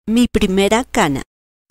Mi primera cana.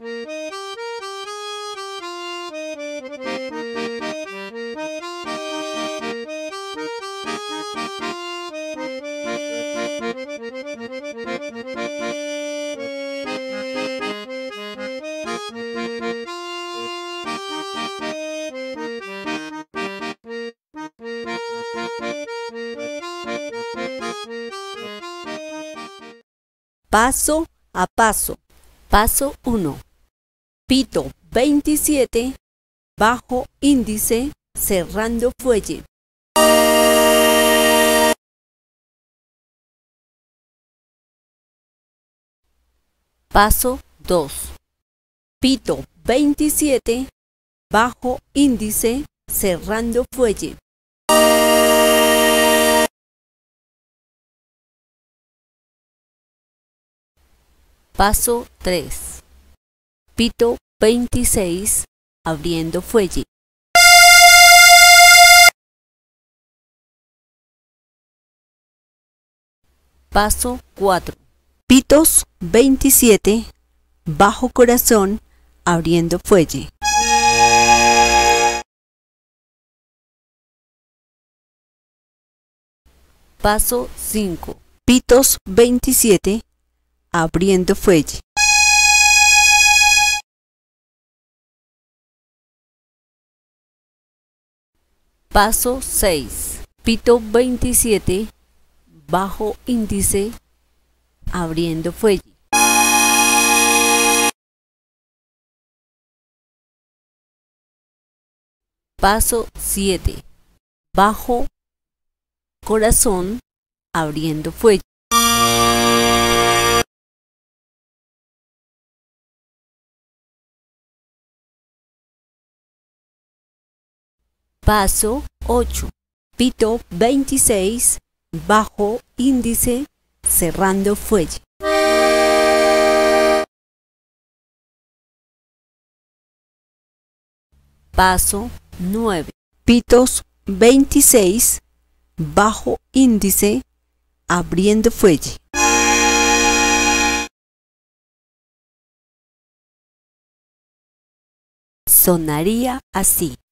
Paso a paso. Paso 1. Pito 27, bajo índice, cerrando fuelle. Paso 2. Pito 27, bajo índice, cerrando fuelle. Paso 3. Pito 26, abriendo fuelle. Paso 4. Pitos 27, bajo corazón, abriendo fuelle. Paso 5. Pitos 27, abriendo fuelle. Paso 6. Pito 27, bajo índice, abriendo fuelle. Paso 7. Bajo corazón, abriendo fuelle. Paso 8. Pito 26, bajo índice, cerrando fuelle. Paso 9. Pitos 26, bajo índice, abriendo fuelle. Sonaría así.